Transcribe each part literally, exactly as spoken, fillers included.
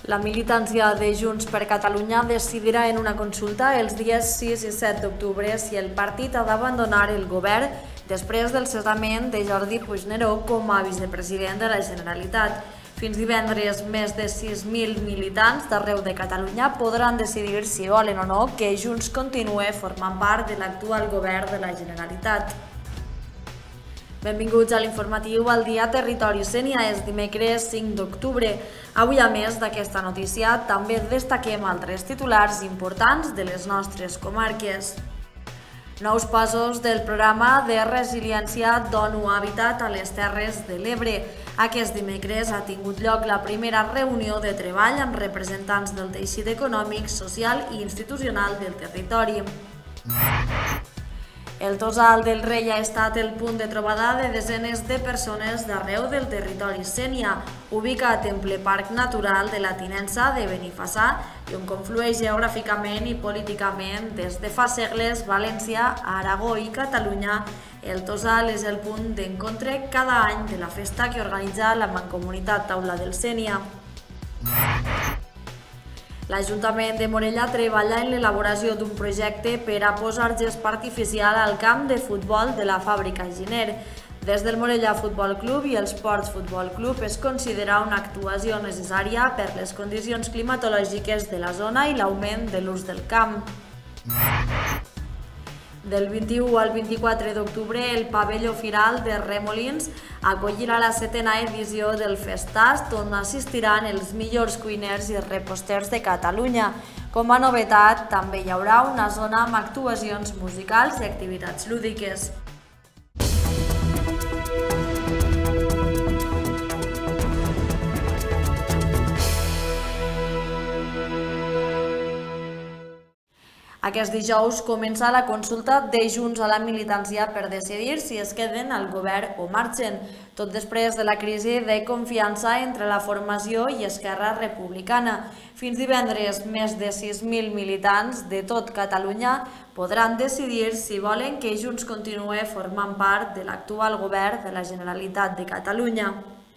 La militància de Junts per Catalunya decidirà en una consulta els dies sis i set d'octubre si el partit ha d'abandonar el govern després del cessament de Jordi Puigneró com a vicepresident de la Generalitat. Fins divendres, més de sis mil militants d'arreu de Catalunya podran decidir si volen o no que Junts continue formant part de l'actual govern de la Generalitat. Benvinguts a l'informatiu al dia Territori Sénia, és dimecres cinc d'octubre. Avui, a més d'aquesta notícia, també destaquem altres titulars importants de les nostres comarques. Nous passos del programa de resiliència d'ONU Habitat a les Terres de l'Ebre. Aquest dimecres ha tingut lloc la primera reunió de treball amb representants del teixit econòmic, social i institucional del territori. El Tossal del Rei ha estat el punt de trobada de desenes de persones d'arreu del territori sénia, ubicat en ple parc natural de la Tinença de Benifassà i on conflueix geogràficament i políticament des de fa segles València, Aragó i Catalunya. El Tossal és el punt d'encontre cada any de la festa que organitza la Mancomunitat Taula del Sénia. L'Ajuntament de Morella treballa en l'elaboració d'un projecte per a posar gespa artificial al camp de futbol de la fàbrica Giner. Des del Morella Futbol Club i el Sports Futbol Club es considera una actuació necessària per les condicions climatològiques de la zona i l'augment de l'ús del camp. Del vint-i-u al vint-i-quatre d'octubre, el pavelló Firal de Remolins acollirà la setena edició del Festast, on assistiran els millors cuiners i reposters de Catalunya. Com a novetat, també hi haurà una zona amb actuacions musicals i activitats lúdiques. Aquest dijous comença la consulta de Junts a la militància per decidir si es queden al govern o marxen, tot després de la crisi de confiança entre la formació i Esquerra Republicana. Fins divendres, més de sis mil militants de tot Catalunya podran decidir si volen que Junts continue formant part de l'actual govern de la Generalitat de Catalunya.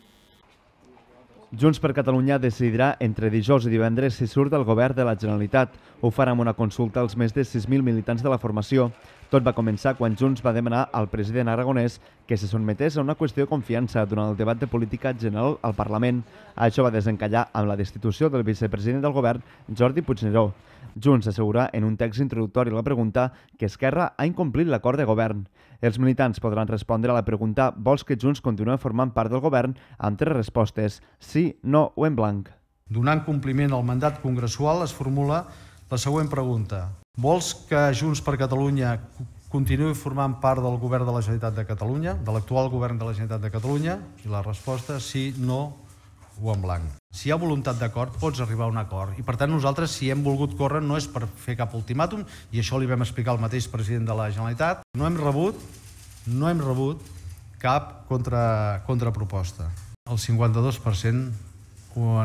Junts per Catalunya decidirà entre dijous i divendres si surt del govern de la Generalitat. Ho farà amb una consulta als més de sis mil militants de la formació. Tot va començar quan Junts va demanar al president aragonès que se sotmetés a una qüestió de confiança durant el debat de política general al Parlament. Això va desencallar amb la destitució del vicepresident del govern, Jordi Puigneró. Junts assegura en un text introductori a la pregunta que Esquerra ha incomplit l'acord de govern. Els militants podran respondre a la pregunta «Vols que Junts continuï formant part del govern?» amb tres respostes, sí, no o en blanc. Donant compliment al mandat congressual es formula la següent pregunta. Vols que Junts per Catalunya continuï formant part del govern de la Generalitat de Catalunya, de l'actual govern de la Generalitat de Catalunya? I la resposta sí, no o en blanc. Si hi ha voluntat d'acord, pots arribar a un acord. I per tant nosaltres, si hem volgut córrer, no és per fer cap ultimàtum, i això li vam explicar al mateix president de la Generalitat. No hem rebut, no hem rebut cap contra, contraproposta. El cinquanta-dos per cent o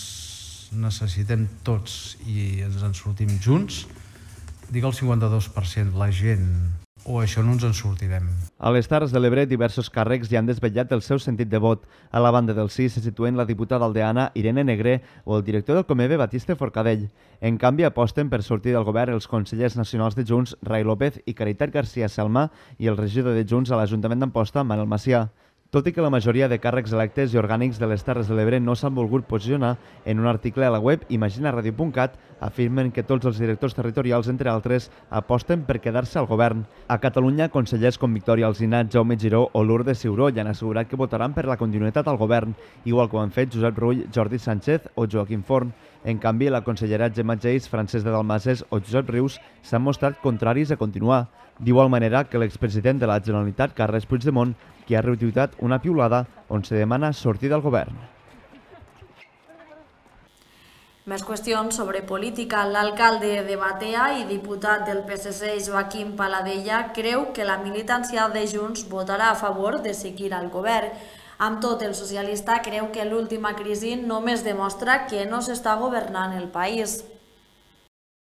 ens necessitem tots i ens en sortim junts, dic el cinquanta-dos per cent, la gent, o això no ens en sortirem. A les Terres de l'Ebre, diversos càrrecs ja han desvetllat el seu sentit de vot. A la banda del sí se situen la diputada aldeana Irene Negré o el director del Comebe, Batiste Forcadell. En canvi, aposten per sortir del govern els consellers nacionals de Junts, Rai López i Caritat García Selma, i el regidor de Junts a l'Ajuntament d'Amposta, Manel Macià. Tot i que la majoria de càrrecs electes i orgànics de les Terres de l'Ebre no s'han volgut posicionar, en un article a la web imagina radio punt cat afirmen que tots els directors territorials, entre altres, aposten per quedar-se al govern. A Catalunya, consellers com Victòria Alsinat, Jaume Giró o Lourdes Ciuró ja han assegurat que votaran per la continuïtat al govern, igual com han fet Josep Rull, Jordi Sánchez o Joaquim Forn. En canvi, la consellera Gemma Geis, Francesc de Dalmases o Josep Rius s'han mostrat contraris a continuar, d'igual manera que l'expresident de la Generalitat, Carles Puigdemont, qui ha retuitat una piulada on se demana sortir del govern. Més qüestions sobre política. L'alcalde de Batea i diputat del P S C, Joaquim Paladella, creu que la militància de Junts votarà a favor de seguir al govern. Amb tot, el socialista creu que l'última crisi només demostra que no s'està governant el país.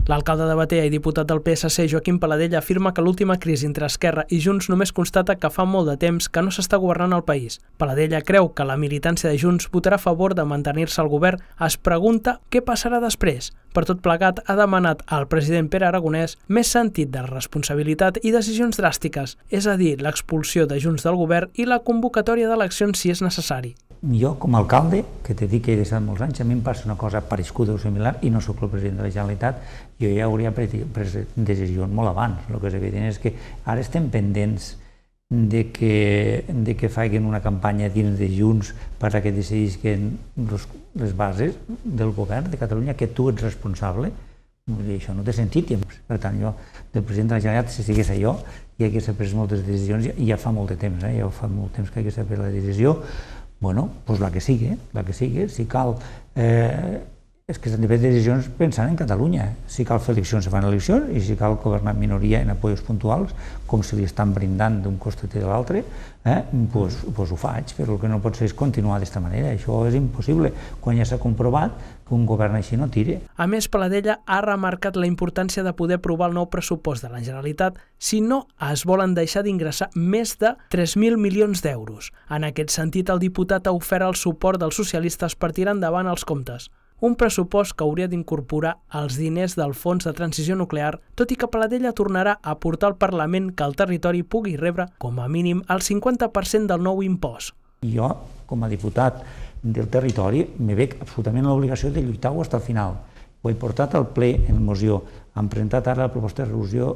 L'alcalde de Batea i diputat del P S C, Joaquim Paladella, afirma que l'última crisi entre Esquerra i Junts només constata que fa molt de temps que no s'està governant el país. Paladella creu que la militància de Junts votarà a favor de mantenir-se al govern. Es pregunta què passarà després. Per tot plegat, ha demanat al president Pere Aragonès més sentit de responsabilitat i decisions dràstiques, és a dir, l'expulsió de Junts del govern i la convocatòria d'eleccions si és necessari. Jo, com a alcalde, que t'he dit que he deixat molts anys, a mi em passa una cosa parescuda o similar i no sóc el president de la Generalitat, jo ja hauria pres decisions molt abans. El que és evident és que ara estem pendents de que, de que facin una campanya dins de Junts per que decidisquen les bases del govern de Catalunya, que tu ets responsable. I això no té sentit. Per tant, jo, del president de la Generalitat, si estigués jo, ja hagués pres moltes decisions, i ja fa molt de temps, eh? ja fa molt temps que hagués pres la decisió. Bueno, doncs la que sigui, la que sigui, si cal, eh, és que s'han de fer decisions pensant en Catalunya. Si cal fer eleccions, se fan eleccions, i si cal governar minoria en apoyos puntuals, com si li estan brindant d'un costat i de l'altre, eh, doncs, doncs ho faig, però el que no pot ser és continuar d'aquesta manera. Això és impossible, quan ja s'ha comprovat que un govern així no tira. A més, Paladella ha remarcat la importància de poder aprovar el nou pressupost de la Generalitat si no es volen deixar d'ingressar més de tres mil milions d'euros. En aquest sentit, el diputat ha ofert el suport dels socialistes per tirar endavant els comptes. Un pressupost que hauria d'incorporar els diners del Fons de Transició Nuclear, tot i que Paladella tornarà a portar al Parlament que el territori pugui rebre, com a mínim, el cinquanta per cent del nou impost. Jo, com a diputat del territori, me veig absolutament l'obligació de lluitar-ho fins al final. Ho he portat al ple en moció, hem presentat ara la proposta de resolució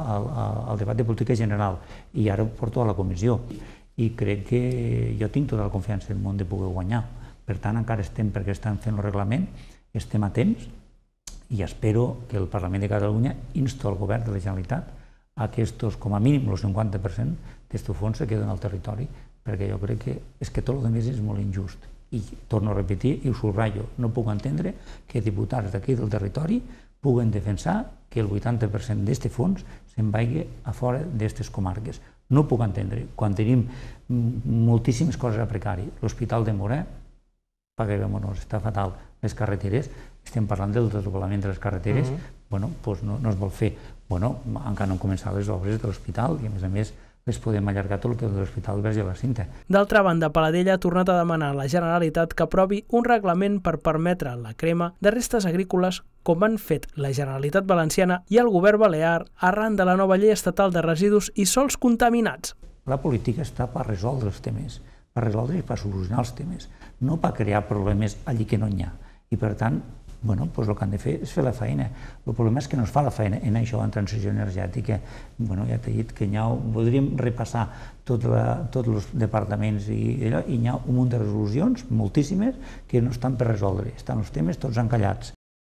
al debat de política general i ara ho porto a la comissió. I crec que jo tinc tota la confiança del món de poder guanyar. Per tant, encara estem perquè estan fent el reglament, estem a temps i espero que el Parlament de Catalunya insti al govern de la Generalitat a aquests, com a mínim, el cinquanta per cent d'aquests fons se queden al territori, perquè jo crec que és que tot el que és molt injust. I torno a repetir i ho subratllo, no puc entendre que diputats d'aquí del territori puguen defensar que el vuitanta per cent d'aquest fons se'n vagi a fora d'aquestes comarques. No ho puc entendre. Quan tenim moltíssimes coses a precari, l'Hospital de Morà, paguem-nos, està fatal. Les carreteres, estem parlant del desdoblament de les carreteres, bueno, doncs no es vol fer. Bueno, encara no han començat les obres de l'hospital i, a més a més, les podem allargar tot el que és l'Hospital Verge de la Cinta. D'altra banda, Paladella ha tornat a demanar a la Generalitat que aprovi un reglament per permetre la crema de restes agrícoles com han fet la Generalitat Valenciana i el govern balear arran de la nova llei estatal de residus i sòls contaminats. La política està per resoldre els temes, per resoldre i per solucionar els temes, no per crear problemes allí que no n'hi ha. I per tant, bueno, doncs el que han de fer és fer la feina. El problema és que no es fa la feina en això, en transició energètica. Bueno, ja t'he dit que n'hi ha, podríem repassar tots els departaments i n'hi ha un munt de resolucions, moltíssimes, que no estan per resoldre. Estan els temes tots encallats.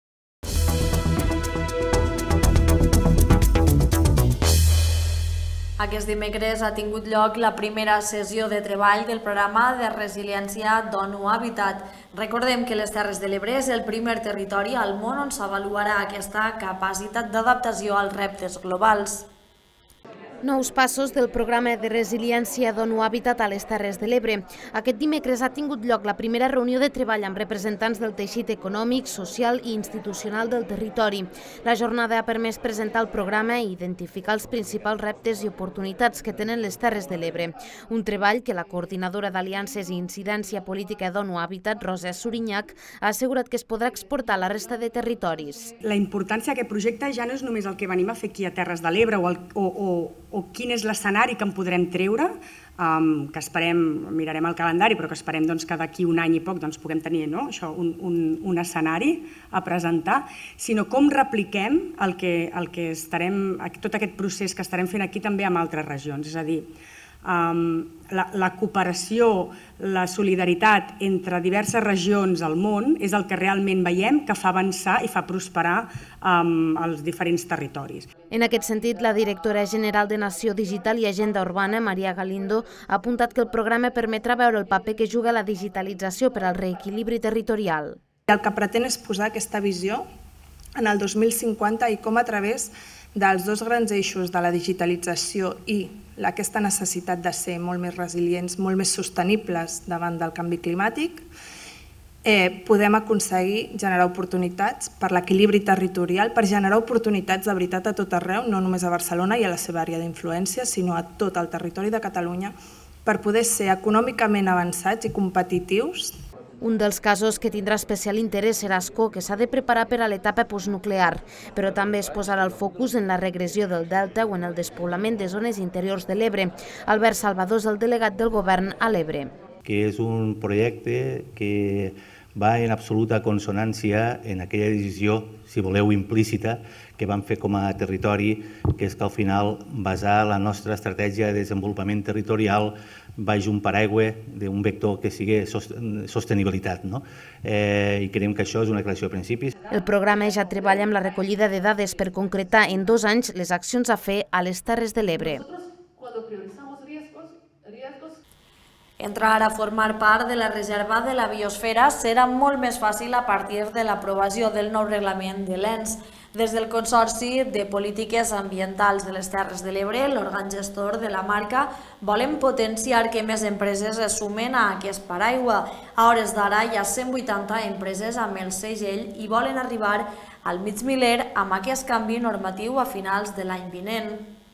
Aquest dimecres ha tingut lloc la primera sessió de treball del programa de resiliència d'ONU Habitat. Recordem que les Terres de l'Ebre és el primer territori al món on s'avaluarà aquesta capacitat d'adaptació als reptes globals. Nous passos del programa de resiliència d'ONU Habitat a les Terres de l'Ebre. Aquest dimecres ha tingut lloc la primera reunió de treball amb representants del teixit econòmic, social i institucional del territori. La jornada ha permès presentar el programa i identificar els principals reptes i oportunitats que tenen les Terres de l'Ebre. Un treball que la coordinadora d'Aliances i Incidència Política d'ONU Habitat, Rosa Surinyac, ha assegurat que es podrà exportar a la resta de territoris. La importància d'aquest projecte ja no és només el que venim a fer aquí a Terres de l'Ebre o, o, o o quin és l'escenari que en podrem treure, um, que esperem, mirarem el calendari, però que esperem doncs, que d'aquí un any i poc doncs, puguem tenir no? Això, un, un, un escenari a presentar, sinó com repliquem el que, el que estarem, tot aquest procés que estarem fent aquí també amb altres regions. És a dir, Um, la, la cooperació, la solidaritat entre diverses regions al món és el que realment veiem que fa avançar i fa prosperar um, els diferents territoris. En aquest sentit, la directora general de Nació Digital i Agenda Urbana, Maria Galindo, ha apuntat que el programa permetrà veure el paper que juga la digitalització per al reequilibri territorial. El que pretén és posar aquesta visió en el dos mil cinquanta i com a través dels dos grans eixos de la digitalització i aquesta necessitat de ser molt més resilients, molt més sostenibles davant del canvi climàtic, hem de poder veure com a través d'aquesta digitalització i aquesta necessitat de ser molt més resilients, molt més sostenibles davant del canvi climàtic, podem eh, podem aconseguir generar oportunitats per l'equilibri territorial, per generar oportunitats de veritat a tot arreu, no només a Barcelona i a la seva àrea d'influència, sinó a tot el territori de Catalunya, per poder ser econòmicament avançats i competitius. Un dels casos que tindrà especial interès serà Ascó, que s'ha de preparar per a l'etapa postnuclear, però també es posarà el focus en la regressió del delta o en el despoblament de zones interiors de l'Ebre. Albert Salvador és el delegat del govern a l'Ebre. Que és un projecte que va en absoluta consonància en aquella decisió, si voleu, implícita, que vam fer com a territori, que és que al final basar la nostra estratègia de desenvolupament territorial baix un paraigua d'un vector que sigui sostenibilitat. No? Eh, I creiem que això és una declaració de principis. El programa ja treballa amb la recollida de dades per concretar en dos anys les accions a fer a les Terres de l'Ebre. Entrar a formar part de la reserva de la biosfera serà molt més fàcil a partir de l'aprovació del nou reglament de l'E N S. Des del Consorci de Polítiques Ambientals de les Terres de l'Ebre, l'òrgan gestor de la marca, volen potenciar que més empreses es sumen a aquest paraigua. A hores d'ara hi ha cent vuitanta empreses amb el segell i volen arribar al mig miler amb aquest canvi normatiu a finals de l'any vinent.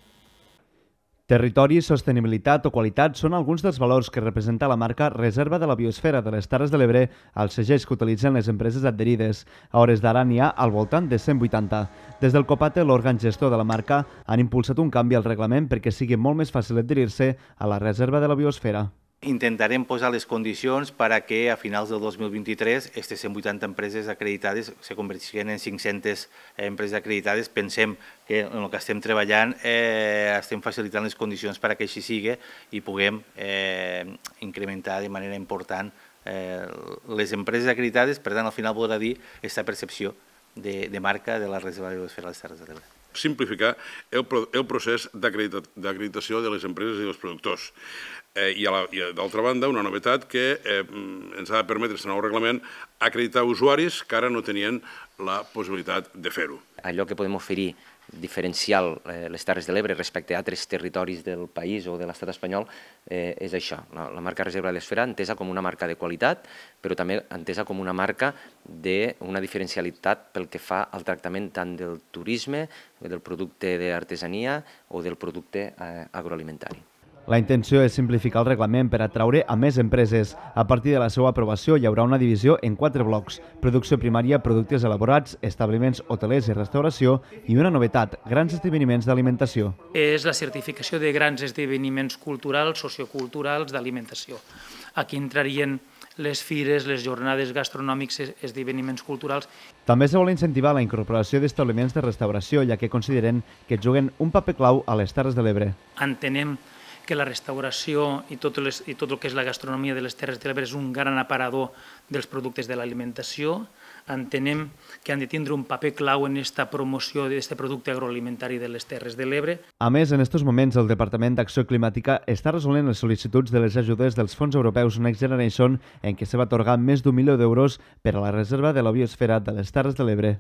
Territori, sostenibilitat o qualitat són alguns dels valors que representa la marca Reserva de la Biosfera de les Terres de l'Ebre als segells que utilitzen les empreses adherides. A hores d'ara n'hi ha al voltant de cent vuitanta. Des del COPATE, l'òrgan gestor de la marca, han impulsat un canvi al reglament perquè sigui molt més fàcil adherir-se a la Reserva de la Biosfera. Intentarem posar les condicions perquè a finals del dos mil vint-i-tres aquestes cent vuitanta empreses acreditades se converteixin en cinc-centes empreses acreditades. Pensem que en el que estem treballant eh, estem facilitant les condicions perquè així sigui i puguem eh, incrementar de manera important eh, les empreses acreditades. Per tant, al final voldrà dir aquesta percepció de, de marca de la Reserva de la Biosfera de les Terres de l'Ebre. Simplificar el, el procés d'acreditació de les empreses i dels productors. Eh, I, i d'altra banda, una novetat que eh, ens ha de permetre aquest nou reglament acreditar usuaris que ara no tenien la possibilitat de fer-ho. Allò que podem oferir diferencial eh, les Terres de l'Ebre respecte a altres territoris del país o de l'estat espanyol eh, és això, la, la marca Reserva de l'Esfera entesa com una marca de qualitat, però també entesa com una marca d'una diferencialitat pel que fa al tractament tant del turisme, del producte d'artesania o del producte eh, agroalimentari. La intenció és simplificar el reglament per atraure a més empreses. A partir de la seva aprovació hi haurà una divisió en quatre blocs: producció primària, productes elaborats, establiments hotelers i restauració i una novetat, grans esdeveniments d'alimentació. És la certificació de grans esdeveniments culturals, socioculturals, d'alimentació. Aquí entrarien les fires, les jornades gastronòmics, esdeveniments culturals. També se vol incentivar la incorporació d'establiments de restauració, ja que consideren que juguen un paper clau a les Terres de l'Ebre. Entenem que la restauració i tot, les, i tot el que és la gastronomia de les Terres de l'Ebre és un gran aparador dels productes de l'alimentació. Entenem que han de tindre un paper clau en aquesta promoció d'aquest producte agroalimentari de les Terres de l'Ebre. A més, en aquests moments, el Departament d'Acció Climàtica està resolent les sol·licituds de les ajudes dels fons europeus Next Generation, en què se va atorgar més d'un milió d'euros per a la Reserva de la Biosfera de les Terres de l'Ebre.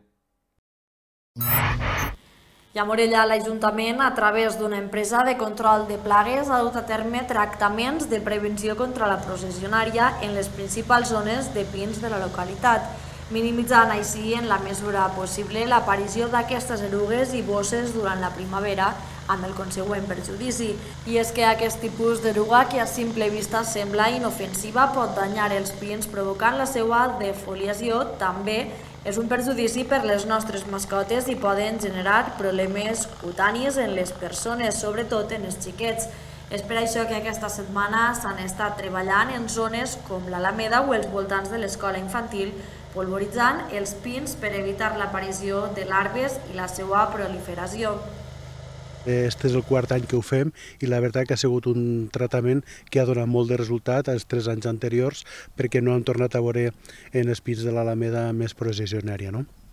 I a Morella, l'Ajuntament, a través d'una empresa de control de plagues, ha dut a terme tractaments de prevenció contra la processionària en les principals zones de pins de la localitat, minimitzant així en la mesura possible l'aparició d'aquestes erugues i bosses durant la primavera, amb el consegüent perjudici. I és que aquest tipus d'eruga, que a simple vista sembla inofensiva, pot danyar els pins provocant la seva defoliació. També és un perjudici per les nostres mascotes i poden generar problemes cutanis en les persones, sobretot en els xiquets. És per això que aquesta setmana s'han estat treballant en zones com l'Alameda o els voltants de l'escola infantil, polvoritzant els pins per evitar l'aparició de larves i la seva proliferació. Este és el quart any que ho fem i la veritat que ha sigut un tractament que ha donat molt de resultat als tres anys anteriors perquè no hem tornat a veure en els pins de l'Alameda més processionària. No?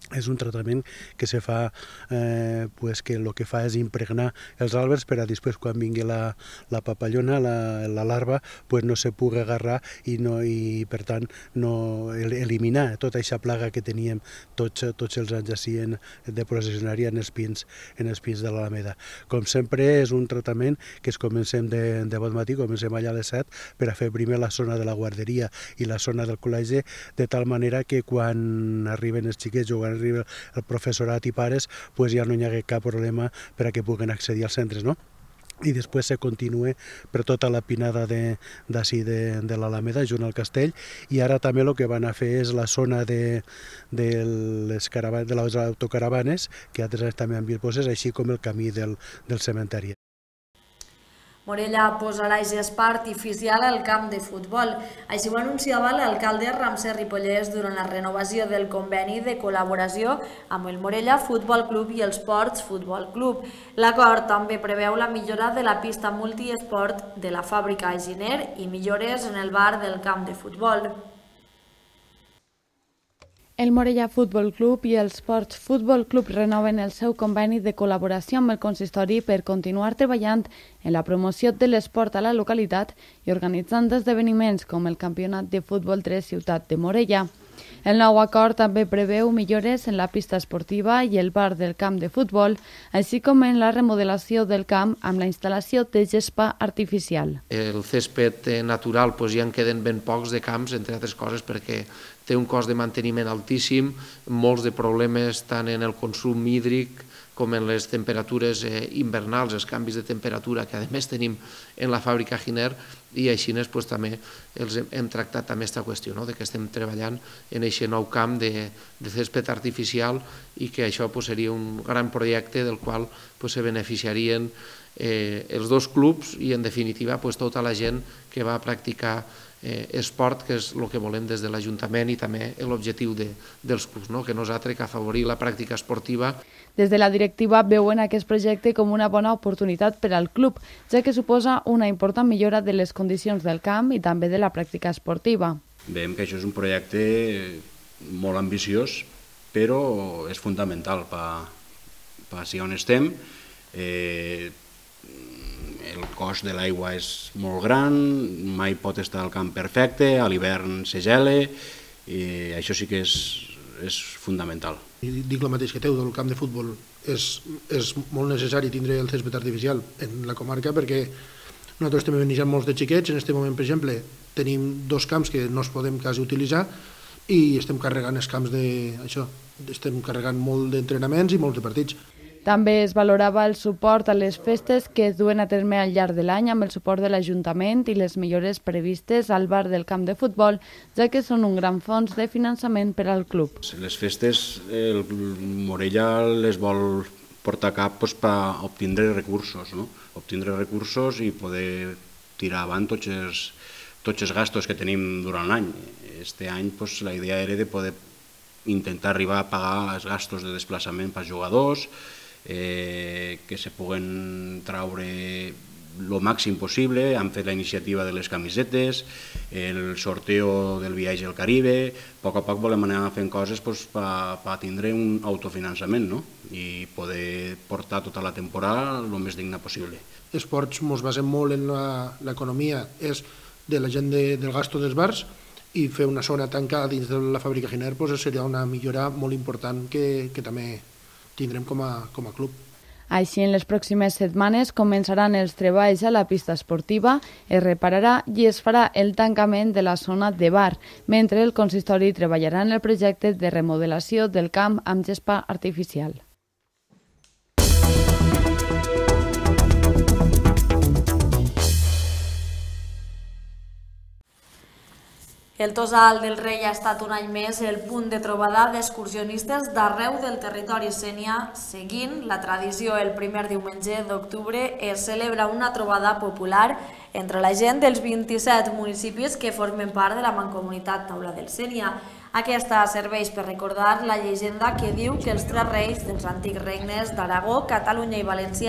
és un tractament que se fa, eh, pues que el que fa és impregnar els àlbers per a després, quan vingui la, la papallona, la, la larva, pues no se pugui agarrar i, no, i per tant no eliminar tota aquesta plaga que teníem tots, tots els anys així en, de processionària en els pins, en els pins de l'Alameda. Com sempre és un tractament que es comencem de, de bon matí, comencem allà a les set per a fer primer la zona de la guarderia i la zona del col·legi, de tal manera que quan arriben els xiquets o quan arriba el professorat i pares, pues ja no hi ha cap problema per a que puguen accedir als centres, no? I després se continua per tota la pinada d'ací de, de, de l'Alameda, junt al castell, i ara també el que van a fer és la zona de, de, les, caravanes, de les autocaravanes, que altres anys també han vist poses, així com el camí del, del cementeri. Morella posarà gespa artificial al camp de futbol. Així ho anunciava l'alcalde Ramsès Ripollès durant la renovació del conveni de col·laboració amb el Morella Futbol Club i el Sports Futbol Club. L'acord també preveu la millora de la pista multiesport de la fàbrica a Giner i millores en el bar del camp de futbol. El Morella Futbol Club i el Sports Futbol Club renoven el seu conveni de col·laboració amb el consistori per continuar treballant en la promoció de l'esport a la localitat i organitzant esdeveniments com el Campionat de Futbol tres Ciutat de Morella. El nou acord també preveu millores en la pista esportiva i el bar del camp de futbol, així com en la remodelació del camp amb la instal·lació de gespa artificial. El césped natural doncs, ja en queden ben pocs de camps, entre altres coses perquè té un cost de manteniment altíssim, molts de problemes tant en el consum hídric com en les temperatures invernals, els canvis de temperatura que a més tenim en la fàbrica Giner, i així pues, també els hem, hem tractat també aquesta qüestió, no? De que estem treballant en aquest nou camp de, de césped artificial i que això pues, seria un gran projecte del qual pues, se beneficiarien eh, els dos clubs i en definitiva pues, tota la gent que va a practicar eh, esport, que és el que volem des de l'Ajuntament i també l'objectiu de, dels clubs, no? Que no és altre que afavorir la pràctica esportiva. Des de la directiva veuen aquest projecte com una bona oportunitat per al club, ja que suposa una important millora de les condicions del camp i també de la pràctica esportiva. Veiem que això és un projecte molt ambiciós, però és fundamental per, per si on estem. Eh, el cost de l'aigua és molt gran, mai pot estar al camp perfecte, a l'hivern se gela, i això sí que és, és fundamental. I dic el mateix que teu, del camp de futbol. És, és molt necessari tindre el césped artificial en la comarca perquè nosaltres estem beneficiant molts de xiquets. En aquest moment, per exemple, tenim dos camps que no es podem quasi utilitzar i estem carregant els camps de... això, estem carregant molt d'entrenaments i molts de partits. També es valorava el suport a les festes que es duen a terme al llarg de l'any amb el suport de l'Ajuntament i les millores previstes al bar del camp de futbol, ja que són un gran fons de finançament per al club. Les festes, el Morella les vol portar a cap doncs, per obtindre recursos, no? Obtindre recursos i poder tirar avant tots els, tots els gastos que tenim durant l'any. Este any doncs, la idea era de poder intentar arribar a pagar els gastos de desplaçament pels jugadors, Eh, que se puguen traure el màxim possible. Han fet la iniciativa de les camisetes, el sorteo del viatge al Caribe. A poc a poc volem anar fent coses pues, per, per tindre un autofinançament, no? I poder portar tota la temporada el més digna possible. Esports ens basem molt en l'economia és de la gent de, del gasto dels bars, i fer una zona tancada dins de la fàbrica Giner pues, seria una millora molt important que, que també tindrem com a, com a club. Així, en les pròximes setmanes començaran els treballs a la pista esportiva, es repararà i es farà el tancament de la zona de bar, mentre el consistori treballarà en el projecte de remodelació del camp amb gespa artificial. El Tossal del Rei ha estat un any més el punt de trobada d'excursionistes d'arreu del territori sénia. Seguint la tradició, el primer diumenge d'octubre es celebra una trobada popular entre la gent dels vint-i-set municipis que formen part de la Mancomunitat Taula del Sénia. Aquesta serveix per recordar la llegenda que diu que els tres reis dels antics regnes d'Aragó, Catalunya i València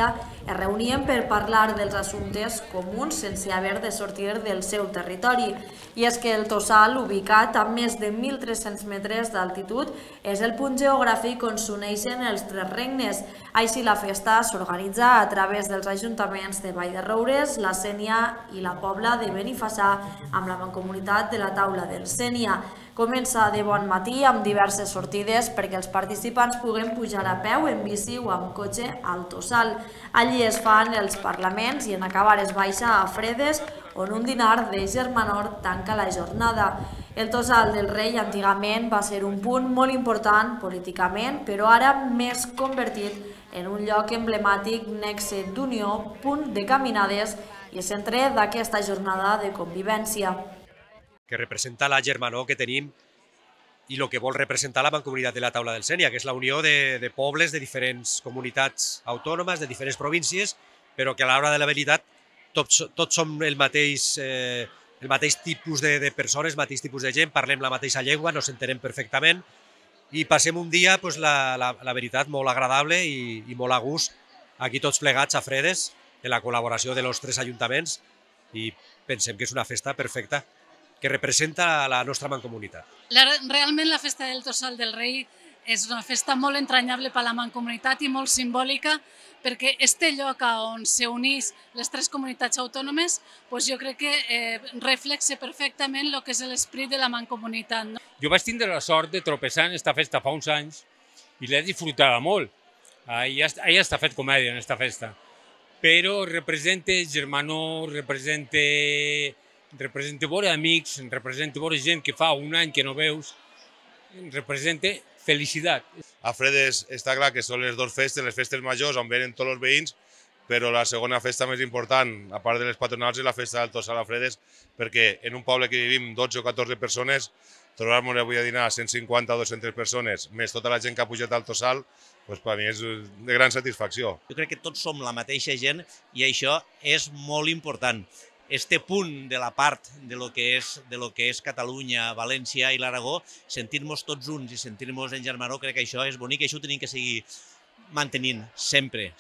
Es reunien per parlar dels assumptes comuns sense haver de sortir del seu territori. I és que el Tossal, ubicat a més de mil tres-cents metres d'altitud, és el punt geogràfic on s'uneixen els tres regnes. Així la festa s'organitza a través dels ajuntaments de Vall de Roures, la Sénia i la Pobla de Benifassà amb la mancomunitat de la Taula del Sénia. Comença de bon matí amb diverses sortides perquè els participants puguen pujar a peu, en bici o amb cotxe al Tossal. Allí es fan els parlaments i en acabar es baixa a Fredes, on un dinar de germanor tanca la jornada. El Tossal del Rei antigament va ser un punt molt important políticament, però ara més convertit en un lloc emblemàtic, nexe d'unió, punt de caminades i centre d'aquesta jornada de convivència. Que representa la germanor que tenim i el que vol representar la Mancomunitat de la Taula del Sénia, que és la unió de, de pobles de diferents comunitats autònomes, de diferents províncies, però que a l'hora de la veritat tots, tots som el mateix, eh, el mateix tipus de, de persones, el mateix tipus de gent, parlem la mateixa llengua, nos entenem perfectament i passem un dia, pues, la, la, la veritat, molt agradable i, i molt a gust, aquí tots plegats a Fredes, en la col·laboració de los tres ajuntaments, i pensem que és una festa perfecta que representa la nostra mancomunitat. Realment la festa del Tossal del Rei és una festa molt entranyable per a la mancomunitat i molt simbòlica perquè este lloc on s'unís les tres comunitats autònomes jo crec que reflexa perfectament el que és l'esperit de la mancomunitat. Jo vaig tindre la sort de tropeçar en aquesta festa fa uns anys i l'he disfrutada molt. Ahí està fet comèdia en aquesta festa, però representa germanor, representa representa vore amics, representa vore gent que fa un any que no veus, representa felicitat. A Fredes està clar que són les dues festes, les festes majors on venen tots els veïns, però la segona festa més important, a part de les patronals, és la festa del Tossal a Fredes, perquè en un poble que vivim dotze o catorze persones, trobar-nos avui a dinar cent cinquanta o dues-centes persones, més tota la gent que ha pujat al Tossal, doncs per mi és de gran satisfacció. Jo crec que tots som la mateixa gent i això és molt important. Este punt de la part de lo que és, de lo que és Catalunya, València i l'Aragó, sentir-nos tots junts i sentir-nos en germanor, crec que això és bonic i això ho tenim que seguir mantenint sempre.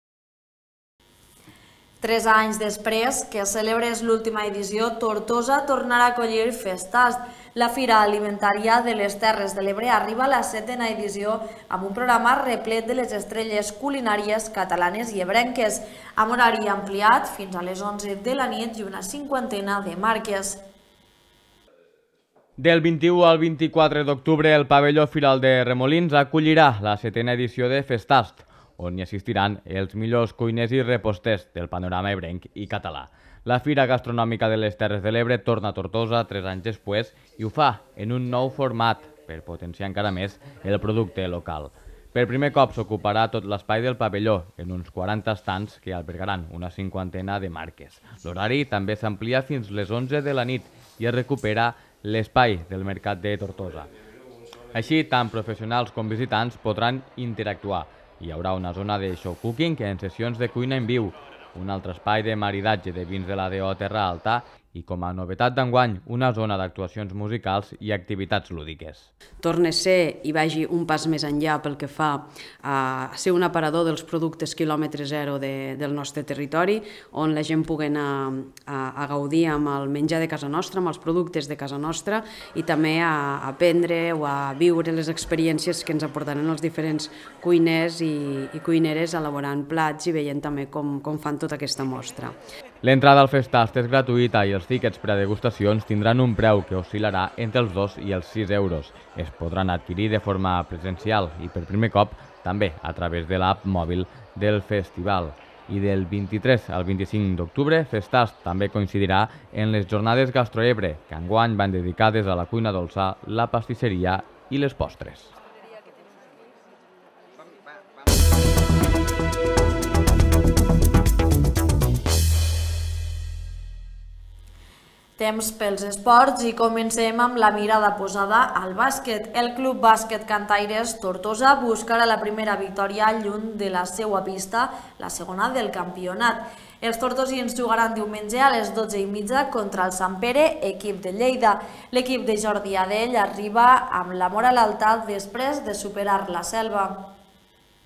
Tres anys després que celebres l'última edició, Tortosa tornarà a acollir Festast. La Fira Alimentària de les Terres de l'Ebre arriba a la setena edició amb un programa replet de les estrelles culinàries catalanes i ebrenques, amb horari ampliat fins a les onze de la nit i una cinquantena de marques. Del vint-i-u al vint-i-quatre d'octubre, el pavelló Firal de Remolins acollirà la setena edició de Festast, on hi assistiran els millors cuiners i reposters del panorama ebrenc i català. La Fira Gastronòmica de les Terres de l'Ebre torna a Tortosa tres anys després i ho fa en un nou format per potenciar encara més el producte local. Per primer cop s'ocuparà tot l'espai del pavelló en uns quaranta estants que albergaran una cinquantena de marques. L'horari també s'amplia fins les onze de la nit i es recupera l'espai del Mercat de Tortosa. Així, tant professionals com visitants podran interactuar. Hi haurà una zona de show cooking en sessions de cuina en viu, un altre espai de maridatge de vins de la D O Terra Alta i, com a novetat d'enguany, una zona d'actuacions musicals i activitats lúdiques. Torna a ser i vagi un pas més enllà pel que fa a ser un aparador dels productes quilòmetre zero de, del nostre territori, on la gent pugui anar a, a gaudir amb el menjar de casa nostra, amb els productes de casa nostra, i també a aprendre o a viure les experiències que ens aportaran els diferents cuiners i, i cuineres elaborant plats i veient també com, com fan tota aquesta mostra. L'entrada al Festast és gratuïta i els tíquets per a degustacions tindran un preu que oscil·larà entre els dos i els sis euros. Es podran adquirir de forma presencial i per primer cop també a través de l'app mòbil del festival. I del vint-i-tres al vint-i-cinc d'octubre, Festast també coincidirà en les jornades Gastroebre, que enguany van dedicades a la cuina dolça, la pastisseria i les postres. Temps pels esports i comencem amb la mirada posada al bàsquet. El Club Bàsquet Cantaires Tortosa buscarà la primera victòria lluny de la seva pista, la segona del campionat. Els tortosins jugaran diumenge a les dotze i mitja contra el Sant Pere, equip de Lleida. L'equip de Jordi Adell arriba amb la moral alta després de superar la Selva.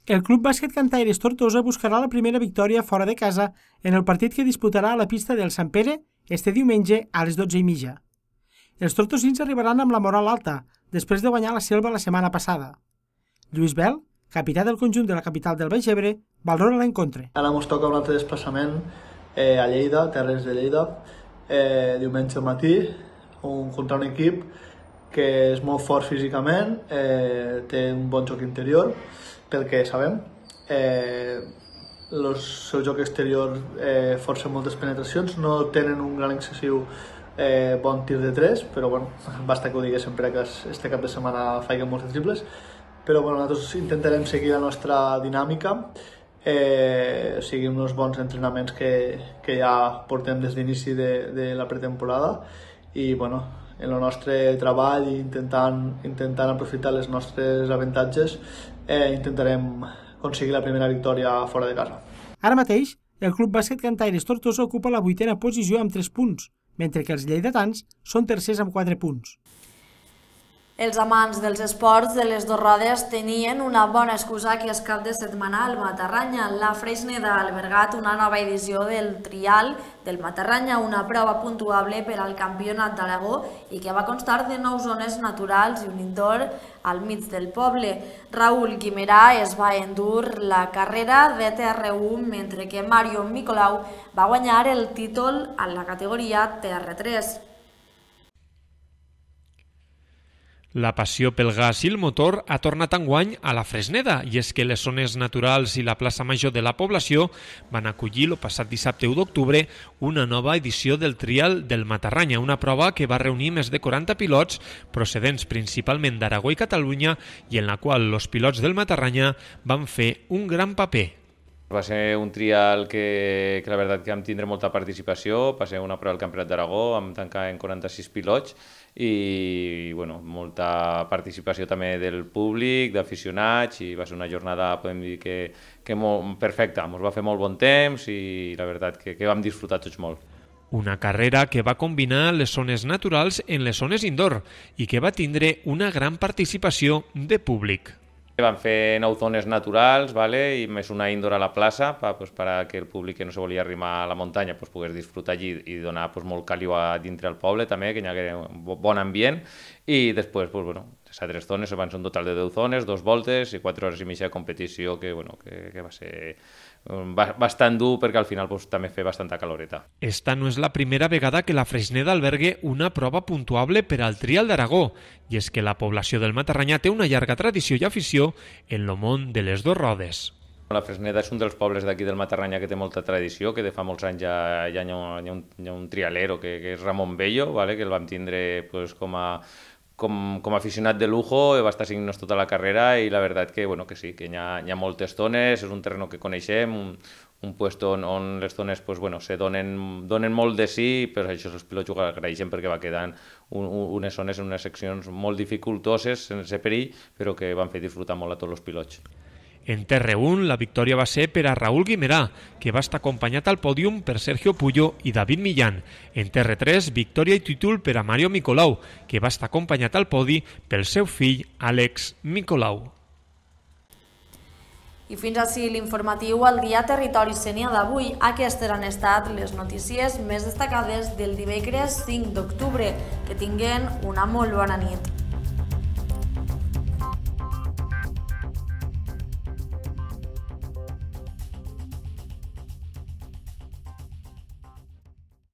El Club Bàsquet Cantaires Tortosa buscarà la primera victòria fora de casa en el partit que disputarà a la pista del Sant Pere este diumenge a les dotze i mitja. Els tortosins arribaran amb la moral alta, després de guanyar la Selva la setmana passada. Lluís Bel, capità del conjunt de la capital del Baix Ebre, valora l'encontre. Ara ens toca un altre desplaçament eh, a Lleida, Terres de Lleida, eh, diumenge al matí, un, contra un equip que és molt fort físicament, eh, té un bon joc interior, pel que sabem. Eh, el seu joc exterior eh, força moltes penetracions, no tenen un gran excessiu eh, bon tir de tres, però bueno, basta que ho digués sempre que este cap de setmana faiguen molts triples. Però bueno, nosaltres intentarem seguir la nostra dinàmica, eh, seguir uns bons entrenaments que, que ja portem des d'inici de, de la pretemporada i bueno, en el nostre treball i intentant, intentant aprofitar els nostres avantatges eh, intentarem aconseguir la primera victòria fora de casa. Ara mateix, el Club Bàsquet Cantaires Tortosa ocupa la vuitena posició amb tres punts, mentre que els lleidatans són tercers amb quatre punts. Els amants dels esports de les dos rodes tenien una bona excusa que és cap de setmana al Matarranya. La Freixneda ha albergat una nova edició del Trial del Matarranya, una prova puntuable per al Campionat d'Aragó i que va constar de nou zones naturals i un indoor al mig del poble. Raül Guimerà es va endur la carrera de T R u, mentre que Mario Micolau va guanyar el títol en la categoria T R tres. La passió pel gas i el motor ha tornat enguany a la Freixneda, i és que les zones naturals i la plaça major de la població van acollir el passat dissabte u d'octubre una nova edició del Trial del Matarranya, una prova que va reunir més de quaranta pilots procedents principalment d'Aragó i Catalunya i en la qual els pilots del Matarranya van fer un gran paper. Va ser un trial que, que la veritat que vam tindre molta participació, va ser una prova del Campionat d'Aragó, vam tancar en quaranta-sis pilots i bueno, molta participació també del públic, d'aficionats, i va ser una jornada, podem dir que, que molt perfecta, ens va fer molt bon temps i la veritat que, que vam disfrutar tots molt. Una carrera que va combinar les zones naturals en les zones indoor i que va tindre una gran participació de públic. Van fer nou zones naturals, vale? I més una indoor a la plaça per pues, que el públic que no se volia arrimar a la muntanya pues, pogués disfrutar allí i donar pues, molt càliu a dintre al poble també, que hi hagués un bon ambient. I després, pues, bueno, les altres zones van ser un total de deu zones, dos voltes i quatre hores i mitja de competició que, bueno, que, que va ser bastant dur perquè al final pues, també fer bastanta caloreta. Esta no és la primera vegada que la Freixneda albergue una prova puntuable per al Trial d'Aragó, i és que la població del Matarranya té una llarga tradició i afició en el món de les dos rodes. La Freixneda és un dels pobles d'aquí del Matarranya que té molta tradició, que de fa molts anys ja, ja hi, ha un, hi, ha un, hi ha un trialero que, que és Ramon Bello, vale? Que el vam tindre pues, com a Com, com a aficionat de lujo, va estar seguint-nos tota la carrera i la veritat que, bueno, que sí, que hi ha, hi ha moltes zones, és un terreno que coneixem, un, un puesto on, on les zones pues, bueno, se donen, donen molt de sí, però això els pilots ho agraeixen perquè va quedant un, un, unes zones en unes seccions molt dificultoses, sense perill, però que van fer disfrutar molt a tots els pilots. En T R u, la victòria va ser per a Raül Guimerà, que va estar acompanyat al pòdium per Sergio Puyo i David Millán. En T R tres, victòria i títol per a Mario Micolau, que va estar acompanyat al podi pel seu fill Àlex Micolau. I fins així l'informatiu al dia Territori Sénia d'avui. Aquestes han estat les notícies més destacades del dimecres cinc d'octubre. Que tinguen una molt bona nit.